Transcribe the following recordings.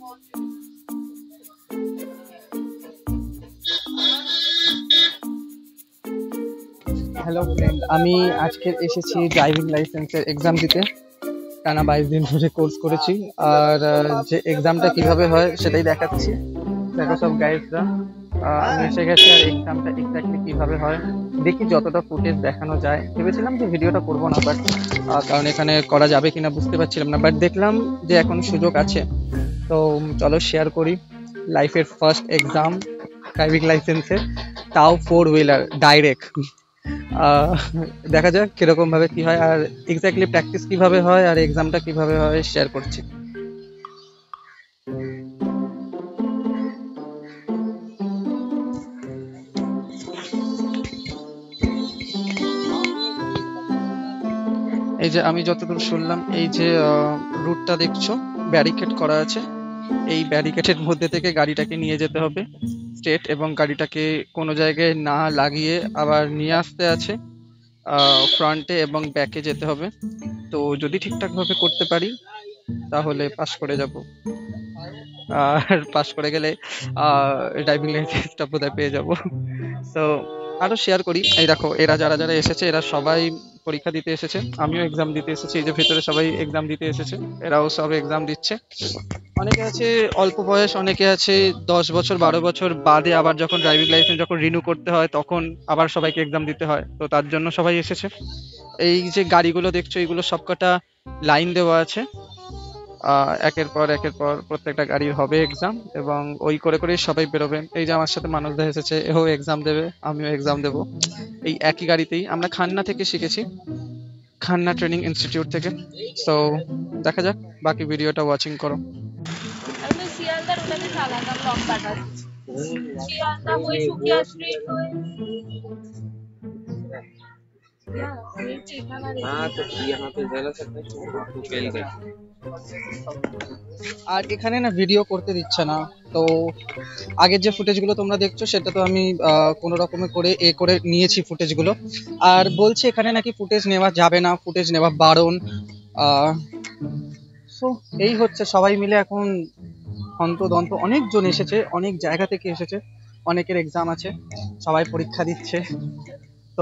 Hello friend, আমি আজকে এসেছি ড্রাইভিং লাইসেন্সের এক্সাম দিতে। টানা 22 দিন ধরে কোর্স করেছি, আর যে এক্সামটা কিভাবে হয় সেটাই দেখাচ্ছি। দেখো সব গাইডসরা, আমি এসে গেছি। আর এক্সামটা এক্স্যাক্টলি কিভাবে হয় দেখি, যতটা ফুটেজ দেখানো যায়। ভেবেছিলাম যে ভিডিওটা করবো না, বাট কারণ এখানে করা যাবে কিনা বুঝতে পারছিলাম না, বাট দেখলাম যে এখন সুযোগ আছে। তো চলো শেয়ার করি লাইফের ফার্স্ট এক্সাম ড্রাইভিং লাইসেন্সের, তাও 4 হুইলার ডাইরেক্ট। দেখা যাক কিরকম ভাবে কি হয়, আর এক্স্যাক্টলি প্র্যাকটিস কিভাবে হয় আর এক্সামটা কিভাবে হয় শেয়ার করছি। এই যে আমি যতদূর শুনলাম, এই যে রুটটা দেখছো ব্যারিকেড করা আছে, এই ব্যারিকেডের মধ্যে থেকে গাড়িটাকে নিয়ে যেতে হবে স্ট্রেট, এবং গাড়িটাকে কোনো জায়গায় না লাগিয়ে আবার নিয়ে আসতে আছে ফ্রন্টে এবং ব্যাকে যেতে হবে। তো যদি ঠিকঠাক ভাবে করতে পারি তাহলে পাস করে যাব, আর পাস করে গেলে ড্রাইভিং লাইসেন্সটা বোধহয় পেয়ে যাব। তো আরো শেয়ার করি। এই দেখো, এরা যারা যারা এসেছে এরা সবাই পরীক্ষা দিতে এসেছে, আমিও এক্সাম দিতে এসেছি। এই যে ভেতরে সবাই এক্সাম দিতে এসেছে, এরাও সব এক্সাম দিচ্ছে। অনেকে আছে অল্প বয়স, অনেকে আছে 10 বছর 12 বছর বাদে, আবার যখন ড্রাইভিং লাইসেন্স যখন রিনিউ করতে হয় তখন আবার সবাইকে এক্সাম দিতে হয়, তো তার জন্য সবাই এসেছে। এই যে গাড়িগুলো দেখছো, এগুলো সবকটা লাইন দেওয়া আছে, একের পর প্রত্যেকটা গাড়ির হবে এক্সাম, এবং ওই করে করে সবাই বেরোবে। এই যে আমার সাথে মানুষদা এসেছে, এও এক্সাম দেবে, আমিও এক্সাম দেবো এই একই গাড়িতেই। আমরা খান্না থেকে শিখেছি, খান্না ট্রেনিং ইনস্টিটিউট থেকে। তো দেখা যাক, বাকি ভিডিওটা ওয়াচিং করো। আর এখানে না ভিডিও করতে দিচ্ছে না, তো আগের যে ফুটেজগুলো তোমরা দেখছো সেটা তো আমি কোনো রকমে করে নিয়েছি ফুটেজগুলো। আর বলছে এখানে নাকি ফুটেজ নেওয়া যাবে না, ফুটেজ নেওয়া বারণ। সো এই হচ্ছে, সবাই মিলে এখন হন্তদন্ত, অনেকজন এসেছে, অনেক জায়গা থেকে এসেছে, অনেকের এক্সাম আছে, সবাই পরীক্ষা দিচ্ছে। তো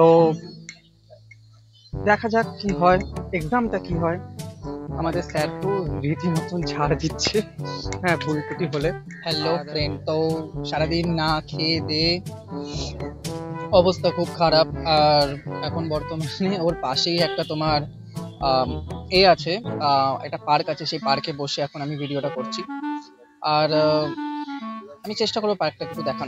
দেখা যাক কি হয়, এক্সামটা কি হয়। আমাদের স্যার তো রীতিমতন ছাড় দিচ্ছে, হ্যাঁ ভুল ত্রুটি হলে। হ্যালো ফ্রেন্ড, তো সারাদিন না খেয়ে দিয়ে অবস্থা খুব খারাপ। আর এখন বর্তমানে ওর পাশেই একটা তোমার আছে, একটা পার্ক আছে, সেই পার্কে বসে এখন আমি ভিডিওটা করছি। আর আমি চেষ্টা করবো পার্কটা একটু দেখানো।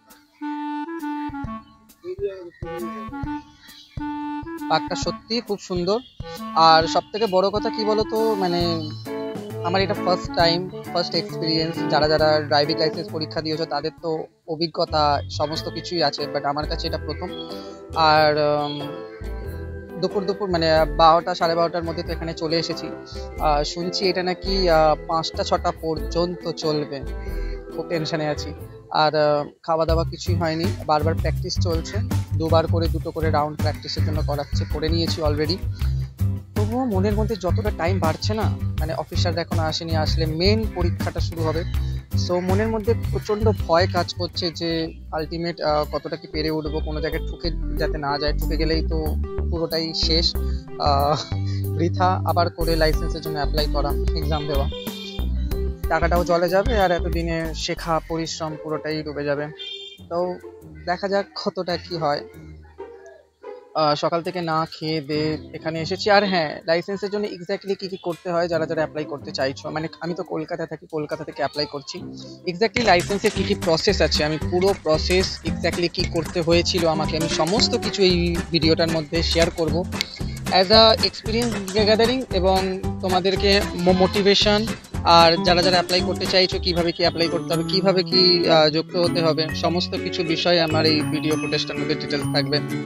পার্কটা সত্যি খুব সুন্দর। আর সব থেকে বড় কথা কি বলতো, মানে আমার এটা ফার্স্ট টাইম, ফার্স্ট এক্সপিরিয়েন্স। যারা যারা ড্রাইভিং লাইসেন্স পরীক্ষা দিয়েছো তাদের তো অভিজ্ঞতা সমস্ত কিছুই আছে, বাট আমার কাছে এটা প্রথম। আর দুপুর মানে 12টা 12:30টার মধ্যে তো এখানে চলে এসেছি। শুনছি এটা নাকি 5টা 6টা পর্যন্ত চলবে, খুব টেনশনে আছি। আর খাওয়া দাওয়া কিছুই হয়নি, বারবার প্র্যাকটিস চলছে, দুবার করে 2টো করে রাউন্ড প্র্যাকটিসের জন্য করাচ্ছে, করে নিয়েছি অলরেডি। তবুও মনের মধ্যে যতটা টাইম বাড়ছে না, মানে অফিসাররা এখনো আসেনি, আসলে মেন পরীক্ষাটা শুরু হবে। সো মনের মধ্যে প্রচন্ড ভয় কাজ করছে যে আলটিমেট কতটা কি পেরে উঠবো, কোনো জায়গায় ঠুকে যাতে না যায়, ঠুকে গেলেই তো পুরোটাই শেষ, বৃথা আবার করে লাইসেন্সের জন্য অ্যাপ্লাই করা, এক্সাম দেওয়া, টাকাটাও চলে যাবে, আর এতদিনে শেখা পরিশ্রম পুরোটাই ডুবে যাবে। তো দেখা যাক কতটা কি হয়। সকাল থেকে না খেয়ে দিয়ে এখানে এসেছি। আর হ্যাঁ, লাইসেন্সের জন্য এক্স্যাক্টলি কি কি করতে হয় যারা যারা অ্যাপ্লাই করতে চাইছো, মানে আমি তো কলকাতা থাকি, কলকাতা থেকে অ্যাপ্লাই করছি। এক্স্যাক্টলি লাইসেন্সের কি কি প্রসেস আছে, আমি পুরো প্রসেস এক্স্যাক্টলি কি করতে হয়েছিল আমাকে, আমি সমস্ত কিছু এই ভিডিওটার মধ্যে শেয়ার করব অ্যাজ আ এক্সপিরিয়েন্স গ্যাদারিং, এবং তোমাদেরকে মোটিভেশন। আর যারা যারা অ্যাপ্লাই করতে চাইছো কিভাবে কি অ্যাপ্লাই করতে হবে, কিভাবে কি যুক্ত হতে হবে, সমস্ত কিছু বিষয় আমার এই ভিডিও ফুটেজটার মধ্যে ডিটেলস থাকবে।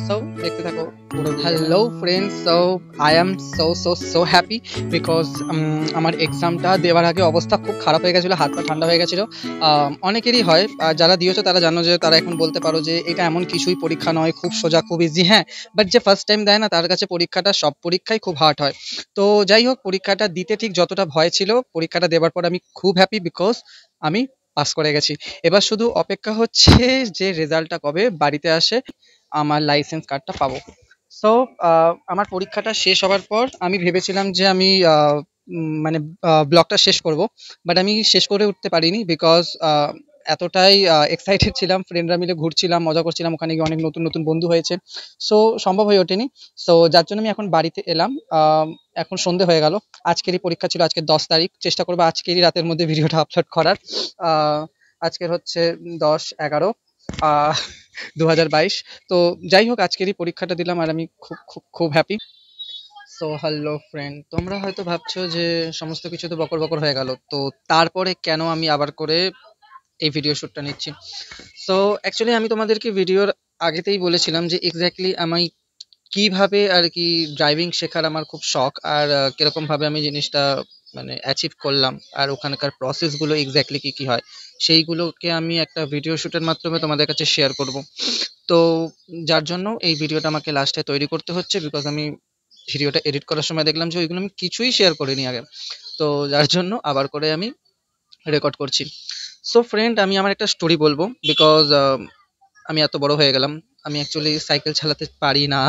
সো দেখতে থাকো পুরো। Hello friends, so I am so happy because আমার এক্সামটা দেওয়ার আগে অবস্থা খুব খারাপ হয়ে গেছিলো, হাত পা ঠান্ডা হয়ে গেছিলো। অনেকেরই হয়, যারা দিয়েছো তারা জানো যে তারা এখন বলতে পারো যে এটা এমন কিছুই পরীক্ষা নয়, খুব সোজা, খুব ইজি। হ্যাঁ, বাট যে ফার্স্ট টাইম দেয় না তার কাছে পরীক্ষাটা, সব পরীক্ষাই খুব হার্ড হয়। তো যাই হোক, পরীক্ষাটা দিতে ঠিক যতটা ভয় ছিল, পরীক্ষাটা দেওয়ার পর আমি খুব হ্যাপি বিকজ আমি পাস করে গেছি। এবার শুধু অপেক্ষা হচ্ছে যে রেজাল্টটা কবে বাড়িতে আসে, আমার লাইসেন্স কার্ডটা পাবো। সো আমার পরীক্ষাটা শেষ হওয়ার পর আমি ভেবেছিলাম যে আমি মানে ব্লগটা শেষ করব, বাট আমি শেষ করে উঠতে পারিনি বিকজ এতটাই এক্সাইটেড ছিলাম, ফ্রেন্ডরা মিলে ঘুরছিলাম, মজা করছিলাম, ওখানে গিয়ে অনেক নতুন নতুন বন্ধু হয়েছে। সো সম্ভব হয়ে ওঠেনি। সো যার জন্য আমি এখন বাড়িতে এলাম। এখন সন্ধে হয়ে গেল। আজকেরই পরীক্ষা ছিল, আজকে 10 তারিখ। চেষ্টা করবো আজকেরই রাতের মধ্যে ভিডিওটা আপলোড করার। আহ, আজকের হচ্ছে 10/11 2022। তো যাই হোক, আজকেরই পরীক্ষাটা দিলাম আর আমি খুব খুব খুব হ্যাপি। সো হ্যালো ফ্রেন্ড, তোমরা হয়তো ভাবছো যে সমস্ত কিছু তো বকর বকর হয়ে গেল, তো তারপরে কেন আমি আবার করে এই ভিডিও শ্যুটটা নিচ্ছি। সো অ্যাকচুয়ালি আমি তোমাদেরকে ভিডিওর আগেতেই বলেছিলাম যে এক্স্যাক্টলি আমি কিভাবে আর কি ড্রাইভিং শেখার আমার খুব শখ, আর কিরকম ভাবে আমি জিনিসটা মানে অ্যাচিভ করলাম, আর ওখানকার প্রসেসগুলো এক্স্যাক্টলি কি কি হয়, সেইগুলোকে আমি একটা ভিডিও শ্যুটের মাধ্যমে তোমাদের কাছে শেয়ার করব। তো যার জন্য এই ভিডিওটা আমাকে লাস্টে তৈরি করতে হচ্ছে, বিকজ আমি ভিডিওটা এডিট করার সময় দেখলাম যে ওইগুলো আমি কিছুই শেয়ার করিনি আগে। তো যার জন্য আবার করে আমি রেকর্ড করছি। সো ফ্রেন্ড, আমি আমার একটা স্টোরি বলবো বিকজ আমি এত বড় হয়ে গেলাম, আমি অ্যাকচুয়ালি সাইকেল চালাতে পারি না।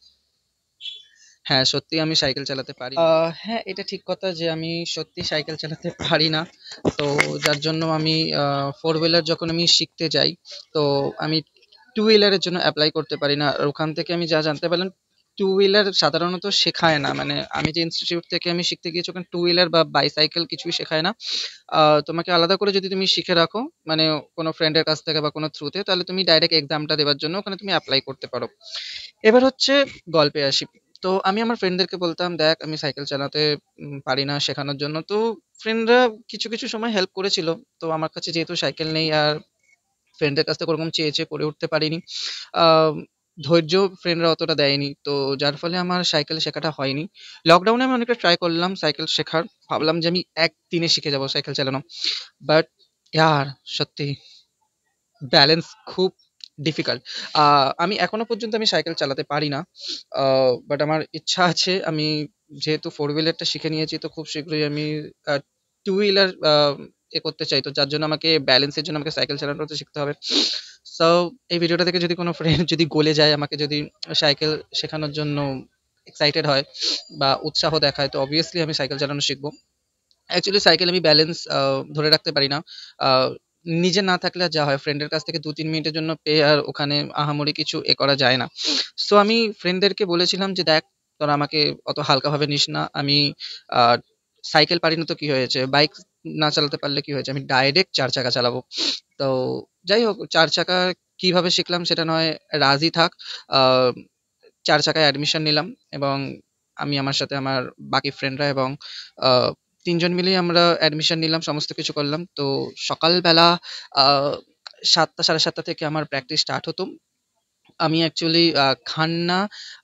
হ্যাঁ, সত্যি আমি সাইকেল চালাতে পারি না। হ্যাঁ, এটা ঠিক কথা যে আমি সত্যি সাইকেল চালাতে পারি না। তো যার জন্য আমি ফোর হুইলার যখন আমি শিখতে যাই, তো আমি টু হুইলারের জন্য অ্যাপ্লাই করতে পারি না। আর ওখান থেকে আমি যা জানতে পারলাম, টু হুইলার সাধারণত শেখায় না, মানে আমি যে ইনস্টিটিউট থেকে আমি শিখতে গিয়েছি ওখানে টু হুইলার বা বাইসাইকেল কিছুই শেখায় না। তোমাকে আলাদা করে যদি তুমি শিখে রাখো, মানে কোনো ফ্রেন্ডের কাছ থেকে বা কোনো থ্রুতে, তাহলে তুমি ডাইরেক্ট এক্সামটা দেওয়ার জন্য ওখানে তুমি অ্যাপ্লাই করতে পারো। এবার হচ্ছে গল্পে আসি। তো আমি আমার ফ্রেন্ডদেরকে বলতাম, দেখ আমি সাইকেল চালাতে পারি না, শেখানোর জন্য। তো ফ্রেন্ডরা কিছু কিছু সময় হেল্প করেছিল। তো আমার কাছে যেহেতু সাইকেল নেই, আর ফ্রেন্ডদের কাছ থেকে ওরকম চেয়ে চেয়ে করে উঠতে পারিনি, আহ, ধৈর্য ফ্রেন্ডরা অতটা দেয়নি, তো যার ফলে আমার সাইকেল শেখাটা হয়নি। লকডাউনে আমি অনেকটা ট্রাই করলাম সাইকেল শেখার, ভাবলাম যে আমি একদিনে শিখে যাবো সাইকেল চালানো। বাট ইয়ার, সত্যি ব্যালেন্স খুব ডিফিকাল্ট। আমি এখনো পর্যন্ত আমি সাইকেল চালাতে পারি না, বাট আমার ইচ্ছা আছে। আমি যেহেতু ফোর হুইলারটা শিখে নিয়েছি, তো খুব শীঘ্রই আমি টু হুইলার এ করতে চাই। তো যার জন্য আমাকে ব্যালেন্সের জন্য আমাকে সাইকেল চালানোটা শিখতে হবে। সো এই ভিডিওটা থেকে যদি কোনো ফ্রেন্ড যদি গলে যায়, আমাকে যদি সাইকেল শেখানোর জন্য এক্সাইটেড হয় বা উৎসাহ দেখায়, তো অবভিয়াসলি আমি সাইকেল চালানো শিখবো। অ্যাকচুয়ালি সাইকেল আমি ব্যালেন্স ধরে রাখতে পারি না। আহ, নিজে না থাকলে আর যা হয়, ফ্রেন্ডের কাছ থেকে 2-3 মিনিটের জন্য পেয়ে আর ওখানে আহামরি কিছু এ করা যায় না। সো আমি ফ্রেন্ডদেরকে বলেছিলাম যে দেখ, তোরা আমাকে অত হালকাভাবে নিস না। আমি আহ, সাইকেল পারি না তো কি হয়েছে, বাইক না চালাতে পারলে কি হয়েছে, আমি ডাইরেক্ট 4 চাকা চালাবো। তো যাই হোক, 4 চাকা কিভাবে শিখলাম সেটা নয়, রাজি থাক। আহ, 4 চাকায় অ্যাডমিশন নিলাম, এবং আমি, আমার সাথে আমার বাকি ফ্রেন্ডরা, এবং আহ, 3 জন মিলেই আমরা অ্যাডমিশন নিলাম, সমস্ত কিছু করলাম। তো সকালবেলা আহ, 7টা 7:30 থেকে আমার প্র্যাকটিস স্টার্ট হতো। আমি actually Khanna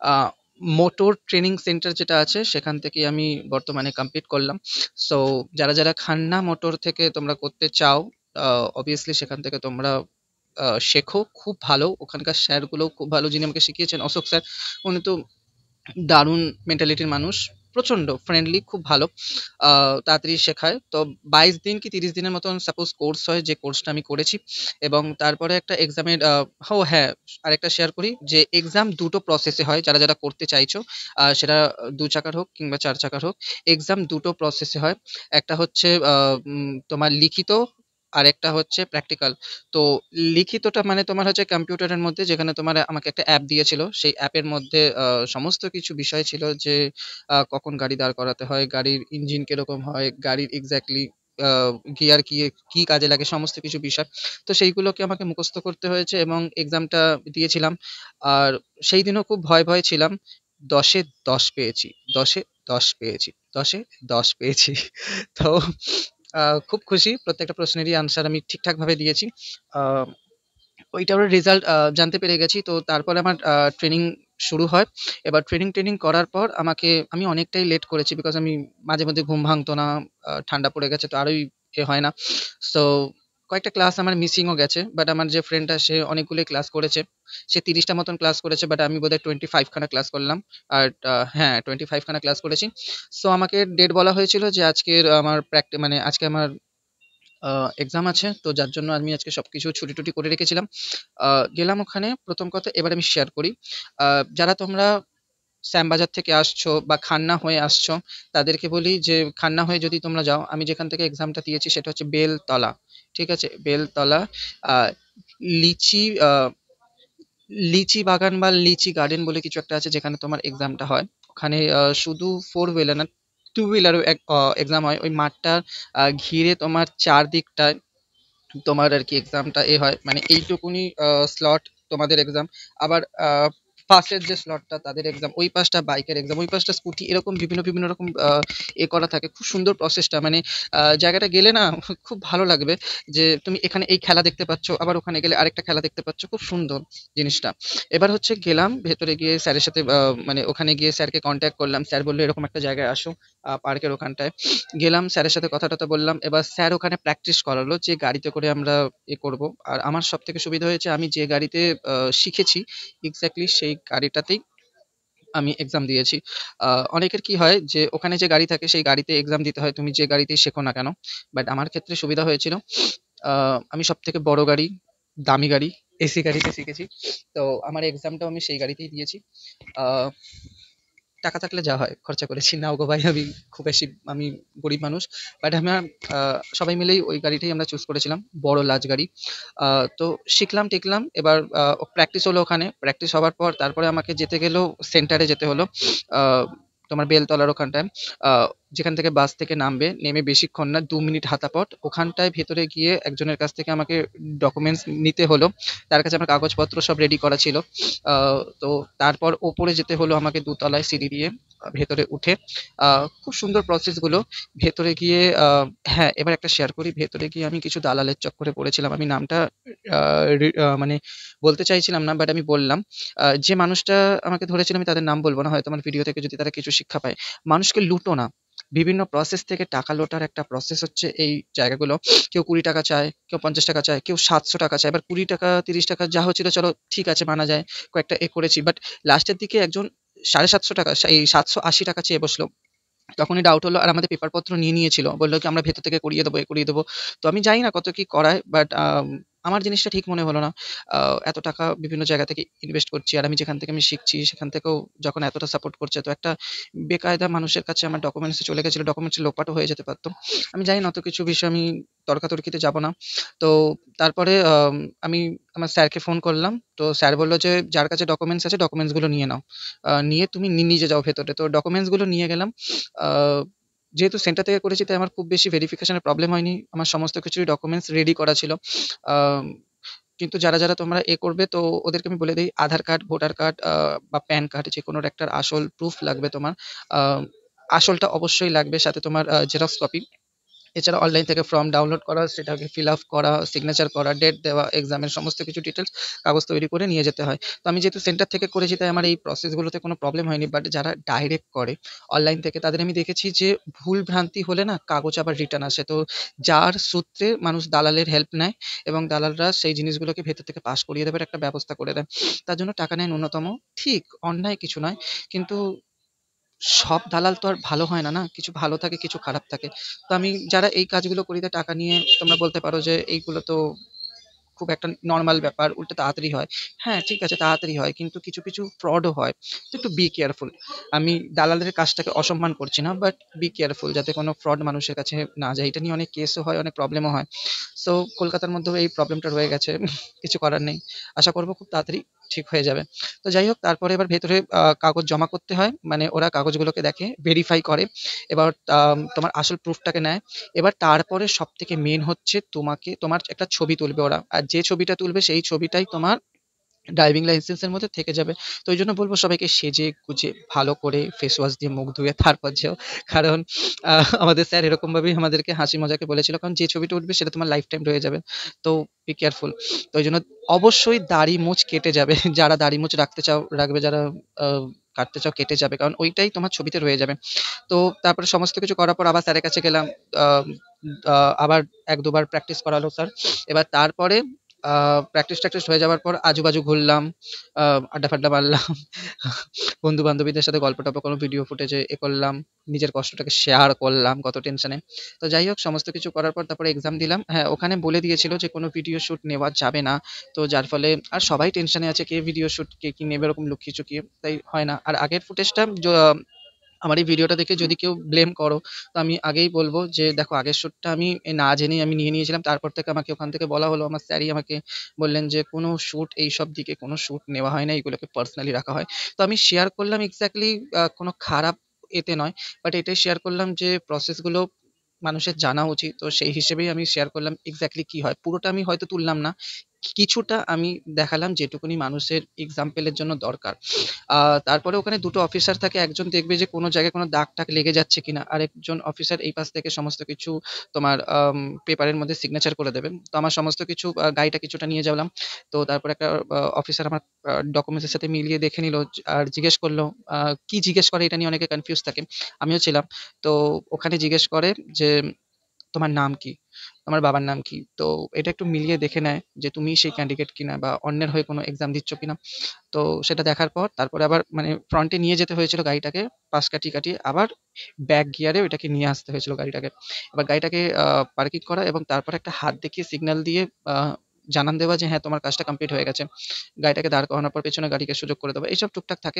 motor training centre যেটা আছে সেখান থেকে আমি বর্তমানে কমপ্লিট করলাম। সো যারা যারা খান্না মোটর থেকে তোমরা করতে চাও, অবভিয়াসলি সেখান থেকে তোমরা শেখো, খুব ভালো। ওখানকার স্যারগুলোও খুব ভালো, যিনি আমাকে শিখিয়েছেন অশোক স্যার, উনি তো দারুণ মেন্টালিটির মানুষ, প্রচন্ড ফ্রেন্ডলি, খুব ভালো। তাড়াতাড়ি শেখায়। তো 22 দিন কি 30 দিনের মতন সাপোজ কোর্স হয়, যে কোর্সটা আমি করেছি। এবং তারপরে একটা এক্সামের, ও হ্যাঁ, আরেকটা শেয়ার করি যে এক্সাম দুটো প্রসেসে হয়, যারা যারা করতে চাইছো, সেটা 2 চাকার হোক কিংবা 4 চাকার হোক, এক্সাম দুটো প্রসেসে হয়। একটা হচ্ছে তোমার লিখিত, আর একটা হচ্ছে প্র্যাকটিক্যাল। তো লিখিতটা মানে তোমার হচ্ছে কম্পিউটারের মধ্যে, যেখানে তোমার আমাকে একটা অ্যাপ দিয়েছিল, সেই অ্যাপের মধ্যে সমস্ত কিছু বিষয় ছিল, যে কখন গাড়ি দাঁড় করাতে হয়, গাড়ির ইঞ্জিন কিরকম হয়, গাড়ির এক্স্যাক্টলি গিয়ার কি কি কাজে লাগে, সমস্ত কিছু বিষয়। তো সেইগুলোকে আমাকে মুখস্থ করতে হয়েছে, এবং এক্সামটা দিয়েছিলাম। আর সেই দিনও খুব ভয় ভয় ছিলাম। 10-এ 10 পেয়েছি, 10-এ 10 পেয়েছি, 10-এ 10 পেয়েছি। তো খুব খুশি, প্রত্যেকটা প্রশ্নেরই আনসার আমি ঠিকঠাক ভাবে দিয়েছি। আহ, ওইটার রেজাল্ট জানতে পেরে গেছি। তো তারপরে আমার ট্রেনিং শুরু হয়। এবার ট্রেনিং করার পর আমি অনেকটাই লেট করেছি, বিকজ আমি মাঝে মধ্যে ঘুম ভাঙতো না, ঠান্ডা পড়ে গেছে তো আরোই হয় না। সো কয়েকটা ক্লাস আমার মিসিংও গেছে, বাট আমার যে ফ্রেন্ডটা সে অনেকগুলোই ক্লাস করেছে, সে 30টা মতন ক্লাস করেছে, বাট আমি বোধহয় 25 খানা ক্লাস করলাম। আর হ্যাঁ, 25 খানা ক্লাস করেছি। সো আমাকে ডেট বলা হয়েছিল যে আজকের আমার মানে আজকে আমার এক্সাম আছে, তো যার জন্য আমি আজকে সবকিছু ছুটি টুটি করে রেখেছিলাম। গেলাম ওখানে। প্রথম কথা এবার আমি শেয়ার করি, যারা তোমরা শ্যামবাজার থেকে আসছো বা খান্না হয়ে আসছো, তাদেরকে বলি যে খান্না হয়ে যদি তোমরা যাও, আমি যেখান থেকে এক্সামটা দিয়েছি সেটা হচ্ছে বেলতলা। ঠিক আছে, বেলতলা। আহ, লিচি লিচি বাগান বা লিচি গার্ডেন বলে কিছু একটা আছে, যেখানে তোমার এক্সামটা হয়। ওখানে শুধু 4 হুইলার না, 2 হুইলারও এক্সাম হয়। ওই মাঠটা ঘিরে তোমার চারদিকটায় তোমার আর কি এক্সামটা হয়, মানে এইটুকুনি স্লট তোমাদের এক্সাম। আবার পাশের যে স্লটটা তাদের এক্সাম, ওই পাশটা বাইকের এক্সাম, ওই পাশটা স্কুটি, এরকম বিভিন্ন বিভিন্ন রকম করা থাকে। খুব সুন্দর প্রসেসটা, মানে জায়গাটা গেলে না খুব ভালো লাগবে, যে তুমি এখানে এই খেলা দেখতে পাচ্ছ, আবার ওখানে গেলে আরেকটা খেলা দেখতে পাচ্ছ, খুব সুন্দর জিনিসটা। এবার হচ্ছে গেলাম ভেতরে গিয়ে স্যারের সাথে, মানে ওখানে গিয়ে স্যারকে কন্ট্যাক্ট করলাম। স্যার বললো এরকম একটা জায়গায় আসো, পার্কের ওখানটায়। গেলাম, স্যারের সাথে কথা টথা বললাম। এবার স্যার ওখানে প্র্যাকটিস করালো যে গাড়িতে করে আমরা করব। আর আমার সব থেকে সুবিধা হয়েছে, আমি যে গাড়িতে শিখেছি এক্স্যাক্টলি সেই গাড়িটাতেই আমি এক্সাম দিয়েছি। অনেকের কি হয় যে ওখানে যে গাড়ি থাকে সেই গাড়িতে এক্সাম দিতে হয়, তুমি যে গাড়িতেই শেখো না কেন। বাট আমার ক্ষেত্রে সুবিধা হয়েছিল, আমি সব থেকে বড় গাড়ি, দামি গাড়ি, এসি গাড়িতে শিখেছি। তো আমার এক্সামটাও আমি সেই গাড়িতেই দিয়েছি। আহ, টাকা থাকলে যা হয় খরচা করেছি। নাও গো ভাই, খুব বেশি আমি গরিব মানুষ। বাট আমরা সবাই মিলেই ওই গাড়িটাই আমরা চুজ করেছিলাম, বড় লাজ গাড়ি। তো শিখলাম টিকলাম। এবার প্র্যাকটিস হলো, ওখানে প্র্যাকটিস হওয়ার পর তারপরে আমাকে যেতে গেলেও সেন্টারে যেতে হলো, আহ, তোমার বেলতলার ওখানটায়। আহ, যেখান থেকে বাস থেকে নামবে, নেমে বেশিক্ষণ না, 2 মিনিট হাঁটাপথ, ওখানটায় ভেতরে গিয়ে একজনের কাছ থেকে আমাকে ডকুমেন্টস নিতে হলো। তার কাছে আমার কাগজপত্র সব রেডি করা ছিল। তো তারপর ওপরে যেতে হলো আমাকে, দোতলায় সিঁড়ি দিয়ে ভেতরে উঠে। খুব সুন্দর প্রসেস গুলো। ভেতরে গিয়ে হ্যাঁ, এবার একটা শেয়ার করি। ভেতরে গিয়ে আমি কিছু দালালের চক্করে পড়েছিলাম। আমি নামটা মানে বলতে চাইছিলাম না, বাট আমি বললাম। যে মানুষটা আমাকে ধরেছিল, আমি তাদের নাম বলবো না, হয়তো আমার ভিডিও থেকে যদি তারা কিছু শিক্ষা পায়। মানুষকে লুটো না, বিভিন্ন প্রসেস থেকে টাকা লোটার একটা প্রসেস হচ্ছে এই জায়গাগুলো। কেউ 20 টাকা চায়, কেউ 50 টাকা চায়, কেউ 700 টাকা চায়। এবার 20 টাকা 30 টাকা যা হচ্ছিল চলো ঠিক আছে, মানা যায়, কয়েকটা করেছি। বাট লাস্টের দিকে একজন 750 টাকা, এই 780 টাকা চেয়ে বসলো। তখনই ডাউট হলো, আর আমাদের পেপারপত্র নিয়ে নিয়েছিল, বললো কি আমরা ভেতর থেকে করিয়ে দেবো, করিয়ে দেবো। তো আমি জানি না কত কি করায়, বাট আমার জিনিসটা ঠিক মনে হলো না। এত টাকা বিভিন্ন জায়গা থেকে ইনভেস্ট করছি, আর আমি যেখান থেকে আমি শিখছি সেখান থেকেও যখন এতটা সাপোর্ট করছে, তো একটা বেকায়দা মানুষের কাছে আমার ডকুমেন্টস চলে গেছিল, ডকুমেন্টস লোপাটও হয়ে যেতে পারতো। আমি জানি না, অত কিছু বিষয় আমি তর্কাতর্কিতে যাব না। তো তারপরে আমি আমার স্যারকে ফোন করলাম। তো স্যার বললো যে যার কাছে ডকুমেন্টস আছে ডকুমেন্টস গুলো নিয়ে নাও, নিয়ে তুমি নিজে যাও ভেতরে। তো ডকুমেন্টস গুলো নিয়ে গেলাম। আহ, যেহেতু সেন্টার থেকে করেছি, তাই আমার খুব বেশি ভেরিফিকেশনের প্রবলেম হয়নি, আমার সমস্ত কিছুই ডকুমেন্টস রেডি করা ছিল। আম, কিন্তু যারা যারা তোমরা করবে, তো ওদেরকে আমি বলে দিই, আধার কার্ড, ভোটার কার্ড বা প্যান কার্ড, যে কোনো একটা আসল প্রুফ লাগবে তোমার। আহ, আসলটা অবশ্যই লাগবে, সাথে তোমার জেরক্স কপি। এছাড়া অনলাইন থেকে ফর্ম ডাউনলোড করা, সেটাকে ফিল আপ করা, সিগনেচার করা, ডেট দেওয়া, এক্সামের সমস্ত কিছু ডিটেলস কাগজ তৈরি করে নিয়ে যেতে হয়। তো আমি যেহেতু সেন্টার থেকে করেছি, তাই আমার এই প্রসেসগুলোতে কোনো প্রবলেম হয়নি। বাট যারা ডাইরেক্ট করে অনলাইন থেকে, তাদের আমি দেখেছি যে ভুল ভ্রান্তি হলে না কাগজ আবার রিটার্ন আসে। তো যার সূত্রে মানুষ দালালের হেল্প নেয়, এবং দালালরা সেই জিনিসগুলোকে ভেতর থেকে পাস করিয়ে দেবার একটা ব্যবস্থা করে দেয়। তার জন্য টাকা নেয় ন্যূনতম। ঠিক, অন্যায় কিছু নয়, কিন্তু সব দালাল তো আর ভালো হয় না, না? কিছু ভালো থাকে, কিছু খারাপ থাকে। তো আমি যারা এই কাজগুলো করি, তা টাকা নিয়ে, তোমরা বলতে পারো যে এইগুলো তো খুব একটা নরমাল ব্যাপার, উল্টে তাড়াতাড়ি হয়। হ্যাঁ, ঠিক আছে, তাড়াতাড়ি হয়, কিন্তু কিছু কিছু ফ্রডও হয়। তো একটু বি কেয়ারফুল। আমি দালালের কাজটাকে অসম্মান করছি না, বাট বি কেয়ারফুল, যাতে কোনো ফ্রড মানুষের কাছে না যায়। এটা নিয়ে অনেক কেসও হয়, অনেক প্রবলেমও হয়। সো কলকাতার মধ্যেও এই প্রবলেমটা রয়ে গেছে, কিছু করার নেই। আশা করবো খুব তাড়াতাড়ি ঠিক হয়ে যাবে। তো যাই হোক, তারপরে এবার ভেতরে কাগজ জমা করতে হয়, মানে ওরা কাগজগুলোকে দেখে, ভেরিফাই করে। এবার তোমার আসল প্রুফটাকে নেয়। এবার তারপরে সব থেকে মেন হচ্ছে, তোমার একটা ছবি তুলবে ওরা, আর যে ছবিটা তুলবে সেই ছবিটাই তোমার ড্রাইভিং লাইসেন্সের মধ্যে থেকে যাবে। তো ওই জন্য বলবো সবাইকে সেজে গুজে ভালো করে ফেস ওয়াশ দিয়ে মুখ ধুয়ে তারপর যেও। কারণ আমাদের স্যার এরকম ভাবেই আমাদেরকে হাসি মজাকে বলেছিল, কারণ যে ছবিটা উঠবে সেটা তোমার লাইফ টাইম রয়ে যাবে। তো বি কেয়ারফুল। তো ওই জন্য অবশ্যই দাড়ি মুছ কেটে যাবে। যারা দাড়ি মুছ রাখতে চাও রাখবে, যারা আহ, কাটতে চাও কেটে যাবে, কারণ ওইটাই তোমার ছবিতে রয়ে যাবে। তো তারপরে সমস্ত কিছু করার পর আবার স্যারের কাছে গেলাম। আহ, আবার এক দুবার প্র্যাকটিস করালো স্যার। এবার তারপরে প্র্যাকটিস ট্যাকটিস হয়ে যাওয়ার পর আজুবাজু ঘুরলাম, আড্ডা ফাড্ডা মারলাম, বন্ধু বান্ধবীদের সাথে গল্প টল্প কোনো ভিডিও ফুটেজে এ করলাম, নিজের কষ্টটাকে শেয়ার করলাম কত টেনশনে। তো যাই হোক সমস্ত কিছু করার পর তারপরে এক্সাম দিলাম। হ্যাঁ, ওখানে বলে দিয়েছিল যে কোনো ভিডিও শ্যুট নেওয়া যাবে না। তো যার ফলে আর সবাই টেনশনে আছে, কে ভিডিও শ্যুট কে কি নেবে, এরকম লুকিয়ে চুকিয়ে তাই হয় না। আর আগের ফুটেজটা আমার এই ভিডিওটা দেখে যদি কেউ ব্লেম করো, তো আমি আগেই বলবো যে দেখো আগের শ্যুটটা আমি না জেনেই আমি নিয়ে নিয়েছিলাম। তারপর থেকে আমাকে ওখান থেকে বলা হলো, আমার স্যারই আমাকে বললেন যে কোনো শ্যুট এইসব দিকে কোনো শ্যুট নেওয়া হয় না, এগুলোকে পার্সোনালি রাখা হয়। তো আমি শেয়ার করলাম এক্স্যাক্টলি কোনো খারাপ এতে নয়, বাট এটাই শেয়ার করলাম যে প্রসেসগুলো মানুষের জানা উচিত। তো সেই হিসেবেই আমি শেয়ার করলাম এক্স্যাক্টলি কি হয়। পুরোটা আমি হয়তো তুললাম না, কিছুটা আমি দেখালাম যেটুকুনি মানুষের এক্সাম্পলের জন্য দরকার। তারপরে ওখানে দুটো অফিসার থাকে, একজন দেখবে যে কোনো জায়গায় কোনো দাগ টাগ লেগে যাচ্ছে কিনা, আর একজন অফিসার এই পাশ থেকে সমস্ত কিছু তোমার পেপারের মধ্যে সিগনেচার করে দেবেন। তো আমার সমস্ত কিছু গাড়িটা কিছুটা নিয়ে গেলাম। তো তারপর একটা অফিসার আমার ডকুমেন্টসের সাথে মিলিয়ে দেখে নিল, আর জিজ্ঞেস করলো কি জিজ্ঞেস করে এটা নিয়ে অনেকে কনফিউজ থাকে, আমিও ছিলাম। তো ওখানে জিজ্ঞেস করে যে তোমার নাম কি? তোমার বাবার নাম কি? তো এটা একটু মিলিয়ে দেখে নেয় যে তুমি সেই ক্যান্ডিডেট কিনা বা অন্যের হয়ে কোনো এক্সাম দিচ্ছ কিনা। তো সেটা দেখার পর তারপরে আবার মানে ফ্রন্টে নিয়ে যেতে হয়েছিল গাড়িটাকে, পাশ কাটিয়ে কাটিয়ে আবার ব্যাক গিয়ারে ওইটাকে নিয়ে আসতে হয়েছিল গাড়িটাকে। এবার গাড়িটাকে পার্কিং করা এবং তারপর একটা হাত দেখিয়ে সিগন্যাল দিয়ে আহ, জানান দেওয়া যে হ্যাঁ তোমার কাজটা কমপ্লিট হয়ে গেছে। গাড়িটাকে দাঁড় করানোর পর পেছনে গাড়িকে সুযোগ করে দেওয়া, এইসব টুকটাক থাকে।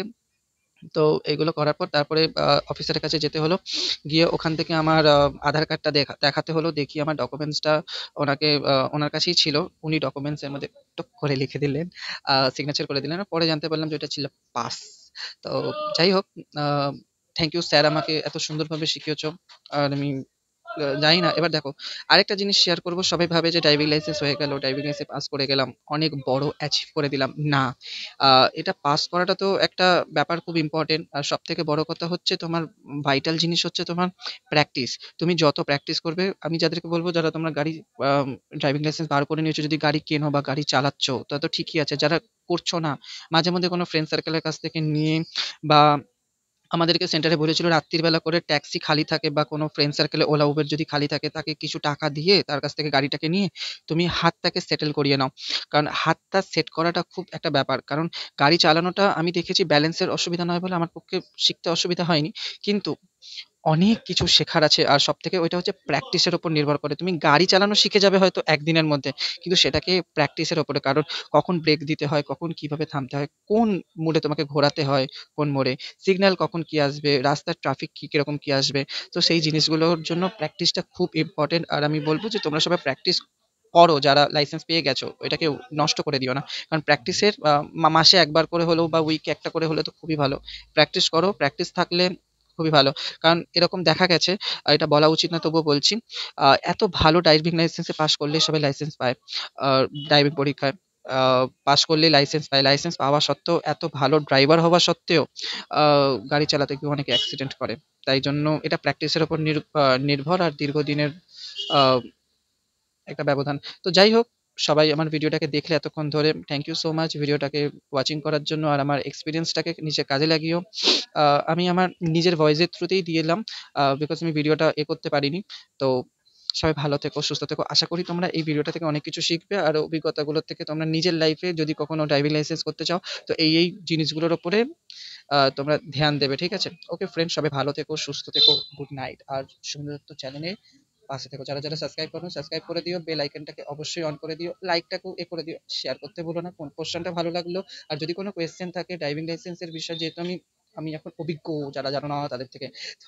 তো এগুলো করার পর তারপরে অফিসারের কাছে যেতে হলো। গিয়ে ওখান থেকে আমার আধার কার্ডটা দেখাতে হলো। দেখি আমার ডকুমেন্টসটা ওনাকে ওনার কাছেই ছিল। উনি ডকুমেন্টসের মধ্যে টুক করে লিখে দিলেন, সিগনেচার করে দিলেন। আর পরে জানতে পারলাম যে ওটা ছিল পাস। তো যাই হোক, থ্যাংক ইউ স্যার, আমাকে এত সুন্দরভাবে শিখিয়েছো। আর আমি জানি না। এবার দেখো আরেকটা জিনিস শেয়ার করব, সবাই ভাবে যে ড্রাইভিং লাইসেন্স হয়ে গেল, ড্রাইভিং লাইসেন্স পাস করে গেলাম, অনেক বড় অ্যাচিভ করে দিলাম, না। এটা পাস করাটা তো একটা ব্যাপার, খুব ইম্পর্টেন্ট। আর সব থেকে বড় কথা হচ্ছে তোমার ভাইটাল জিনিস হচ্ছে তোমার প্র্যাকটিস। তুমি যত প্র্যাকটিস করবে, আমি যাদেরকে বলবো যারা তোমরা গাড়ি ড্রাইভিং লাইসেন্স বার করে নিয়েছো, যদি গাড়ি কেনো বা গাড়ি চালাচ্ছ তা তো ঠিকই আছে, যারা করছো না মাঝে মধ্যে কোনো ফ্রেন্ড সার্কেলের কাছ থেকে নিয়ে, বা আমাদেরকে সেন্টারে বলেছিল রাত্রির বেলা করে ট্যাক্সি খালি থাকে বা কোনো ফ্রেন্ড সার্কেলে ওলা উবের যদি খালি থাকে, তাকে কিছু টাকা দিয়ে তার কাছ থেকে গাড়িটাকে নিয়ে তুমি হাতটাকে সেটেল করিয়ে নাও। কারণ হাতটা সেট করাটা খুব একটা ব্যাপার। কারণ গাড়ি চালানোটা আমি দেখেছি ব্যালেন্সের অসুবিধা নয় বলে আমার পক্ষে শিখতে অসুবিধা হয়নি, কিন্তু অনেক কিছু শেখার আছে। আর সবথেকে ওইটা হচ্ছে প্র্যাকটিসের উপর নির্ভর করে। তুমি গাড়ি চালানো শিখে যাবে হয়তো একদিনের মধ্যে, কিন্তু সেটাকে প্র্যাকটিসের উপরে। কারণ কখন ব্রেক দিতে হয়, কখন কিভাবে থামতে হয়, কোন মোড়ে তোমাকে ঘোরাতে হয়, কোন মোড়ে সিগন্যাল কখন কি আসবে, রাস্তার ট্রাফিক কি কিরকম কি আসবে। তো সেই জিনিসগুলোর জন্য প্র্যাকটিসটা খুব ইম্পর্টেন্ট। আর আমি বলবো যে তোমরা সবাই প্র্যাকটিস করো, যারা লাইসেন্স পেয়ে গেছো এটাকে নষ্ট করে দিও না। কারণ প্র্যাকটিসের মাসে একবার করে হলেও বা উইকে একটা করে হলে তো খুবই ভালো। প্র্যাকটিস করো, প্র্যাকটিস থাকলে খুবই ভালো। কারণ এরকম দেখা গেছে, এটা বলা উচিত না তবুও বলছি, এত ভালো ড্রাইভিং লাইসেন্সে পাশ করলে সবাই লাইসেন্স পায়, ড্রাইভিং পরীক্ষায় পাশ করলে লাইসেন্স পায়। লাইসেন্স পাওয়া সত্ত্বেও, এত ভালো ড্রাইভার হওয়া সত্ত্বেও গাড়ি চালাতে গিয়ে অনেকে অ্যাক্সিডেন্ট করে। তাই জন্য এটা প্র্যাকটিসের উপর নির্ভর আর দীর্ঘদিনের আহ, একটা ব্যবধান। তো যাই হোক, সবাই আমার ভিডিওটাকে দেখলে এতক্ষণ ধরে, থ্যাংক ইউ সো মাচ ভিডিওটাকে ওয়াচিং করার জন্য। আর আমার এক্সপিরিয়েন্সটাকে নিজে কাজে লাগিও। আমি আমার নিজের ভয়েসের থ্রুতেই দিয়ে এলাম, বিকজ আমি ভিডিওটা করতে পারিনি। তো সবাই ভালো থেকো, সুস্থ থেকো। আশা করি তোমরা এই ভিডিওটা থেকে অনেক কিছু শিখবে, আর অভিজ্ঞতাগুলোর থেকে তোমরা নিজের লাইফে যদি কখনো ড্রাইভিং লাইসেন্স করতে চাও, তো এই জিনিসগুলোর উপরে তোমরা ধ্যান দেবে, ঠিক আছে? ওকে ফ্রেন্ড, সবাই ভালো থেকো, সুস্থ থেকো, গুড নাইট। আর সুন্দরত্ব চ্যানেলে পাশে থেকো। যারা যারা সাবস্ক্রাইব করো সাবস্ক্রাইব করে দিও, বেল আইকনটাকে অবশ্যই অন করে দিও, লাইকটাকেও করে দিও, শেয়ার করতে ভুলো না কোন কোশ্চেনটা ভালো লাগলো। আর যদি কোনো কোয়েশ্চেন থাকে ড্রাইভিং লাইসেন্সের বিষয়ে, যেহেতু আমি আমি এখন অভিজ্ঞ, যারা জানো না তাদের থেকে, তো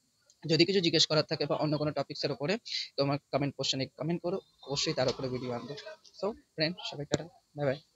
যদি কিছু জিজ্ঞেস করার থাকে বা অন্য কোনো টপিক্সের উপরে, তোমার কমেন্ট কোশ্চেনে কমেন্ট করো, অবশ্যই তার উপরে ভিডিও আনবো। সো ফ্রেন্ড, সবাই টাটা, বাই বাই।